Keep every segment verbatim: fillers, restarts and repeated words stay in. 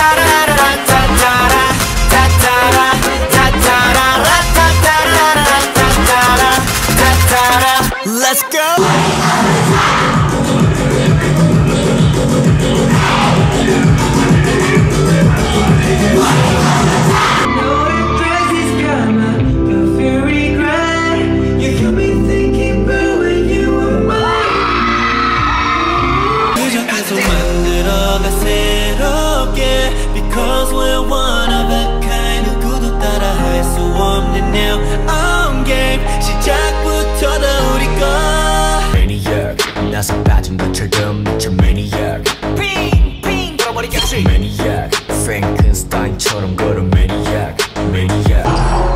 Let's go. Because we're one of a kind. 누구도 따라 할 수 없는 now on game. 시작부터 다 우리 거. Maniac 나서 빠진 것처럼 미쳐 Maniac 핑! 핑! 돌아버리겠지. Maniac Frankenstein처럼 걸어 Maniac Maniac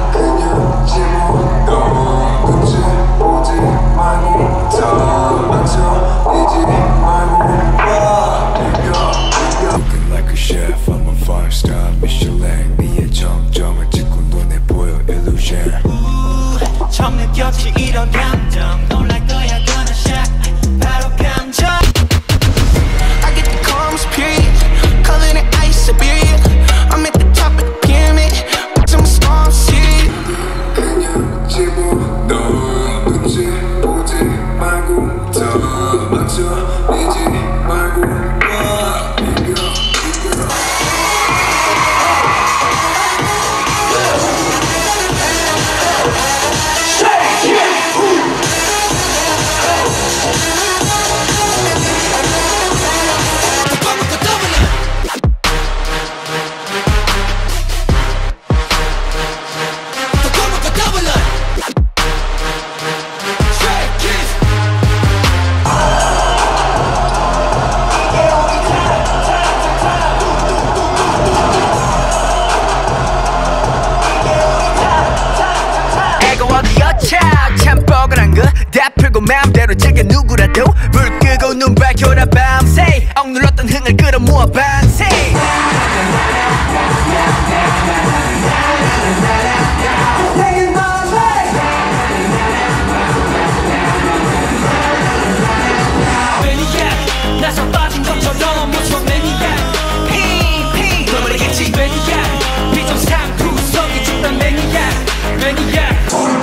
Looking like a chef, I'm a five star Michelin. 네의 정점을 찍고 눈에 보여 illusion. 처음 느꼈지 이런 감정. 놀랄 거야 gonna shock. 바로 감정. I get the calmest period, color than ice Siberia. I'm at the top of the pyramid, watching my storm see. 그냥 집어넣어 눈치 보지 말고 더 망설이지 말고 참 뻐근한 거 다 풀고 마음대로 즐겨 누구라도 불 끄고 눈 밝혀라 밤새 억눌렀던 흥을 끌어모아 반세. Maniac 나서 빠진 것처럼 미쳐 Maniac 핑핑 돌아버리겠지 Maniac 비정상 구석이 죽던 Maniac Maniac.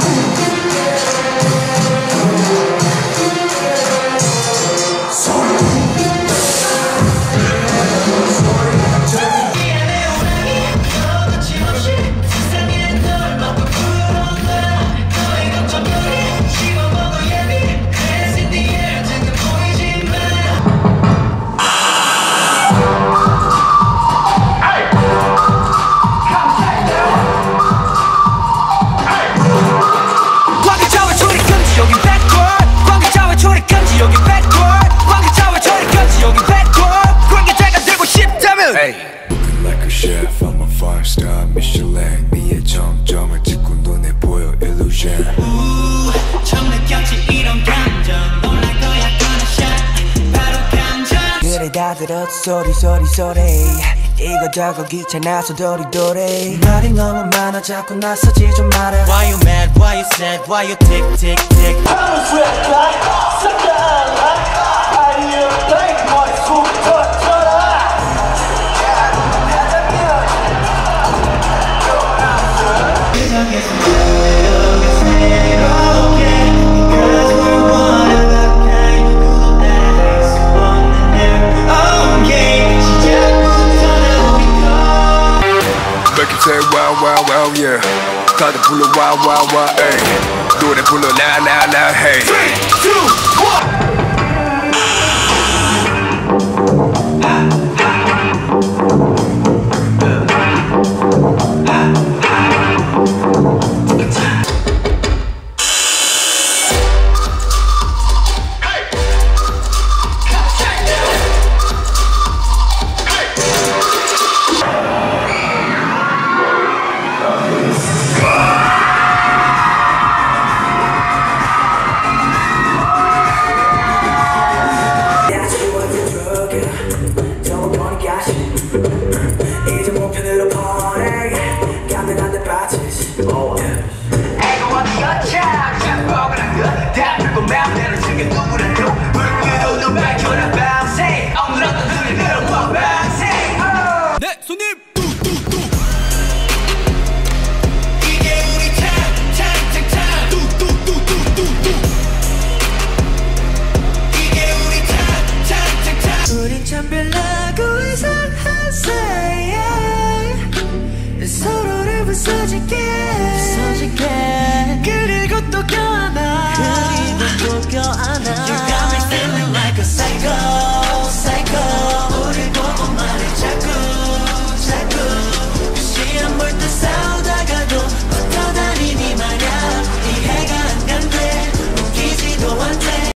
Looking like a chef, I'm a five star Michelin. 네의 정점을 찍고 눈에 보여 illusion. 처음 느꼈지 이런 감정. 놀랄 거야 gonna shock. 바로 감정. 그래 다 들었어 소리 소리 소리. 이거 저거 귀찮아서 도리도리. 말이 너무 많아 자꾸 나서지 좀 말아. Why you mad? Why you sad? Why you tick tick tick? Make it say wow wow wow yeah. 다들 불러 wow wow wow ay. 노래 불러 la la la hey. three, two, one